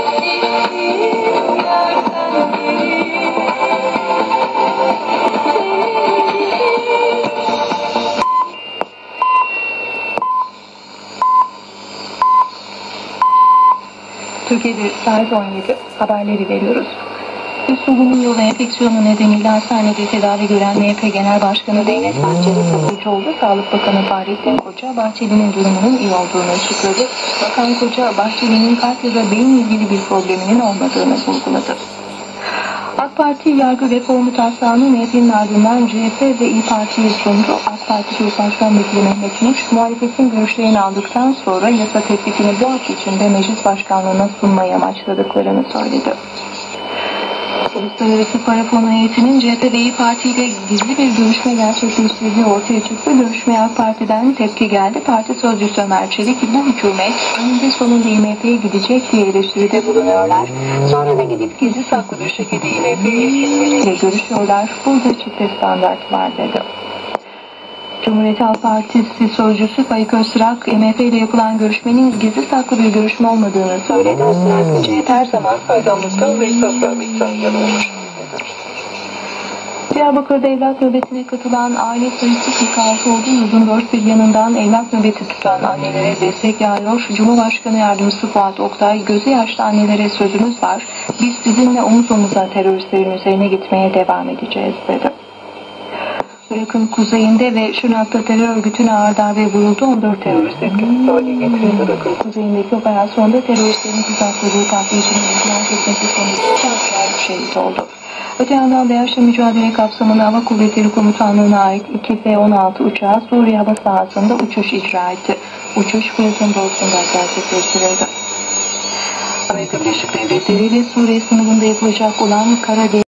Türkiye'de saat 17 haberleri veriyoruz. Üst solunum yolu enfeksiyonu nedeniyle hastanede tedavi gören MHP Genel Başkanı Devlet Bahçeli Savucuoğlu, Sağlık Bakanı Fahrettin Koca, Bahçeli'nin durumunun iyi olduğunu açıkladı. Bakan Koca, Bahçeli'nin kalp ya da beyin ilgili bir probleminin olmadığını vurguladı. AK Parti yargı reformu taslağını MHP'nin ardından CHP ve İYİ Parti'ye sundu. AK Parti Grup Başkan Vekili Mehmet Muş, muhalefetin görüşlerini aldıktan sonra yasa teklifini bu hafta içinde meclis başkanlığına sunmayı amaçladıklarını söyledi. Uluslararası Para Fonu heyetinin CHP ve İYİ Parti ile gizli bir görüşme gerçekleştirdiği ortaya çıktı. Görüşmeye AK Parti'den tepki geldi. Parti sözcüsü Ömer Çelik, bu hükümet eninde sonunda IMF'ye gidecek diye eleştiride bulunuyorlar. Sonra da gidip gizli saklı bir şekilde IMF yetkilileriyle görüşüyorlar. Burada çifte standart var dedi. Cumhuriyet Halk Partisi sözcüsü Faik Öztürk, IMF ile yapılan görüşmenin gizli saklı bir görüşme olmadığını söyledi. Öztürk, CHP her zaman saygınlıktan ve söz vermekten yanılmış. Diyarbakır'da evlat nöbetine katılan aile sayısı 46 oldu. Yurdun dört bir yanından evlat nöbeti tutan annelere destek yağıyor. Cumhurbaşkanı Yardımcısı Fuat Oktay, gözü yaşlı annelere sözümüz var. Biz sizinle omuz omuza teröristlerin üzerine gitmeye devam edeceğiz dedi. Irak'ın kuzeyinde ve Şırnak'ta terör örgütüne ağır darbe vuruldu. 14 terörist etkisi hale getirildi. Irak'ın kuzeyindeki operasyonda teröristlerin tuzakladığı takliyecinin infilak etmesi sonucu çarpıcı şehit oldu. Öte yandan DAEŞ'le mücadele kapsamında Hava Kuvvetleri Komutanlığı'na ait 2 F-16 uçağı Suriye hava sahasında uçuş icra etti. Uçuş Fırat'ın doğusunda gerçekleştirildi. Amerika Birleşik Devletleri ile Suriye sınırında yapılacak olan Kara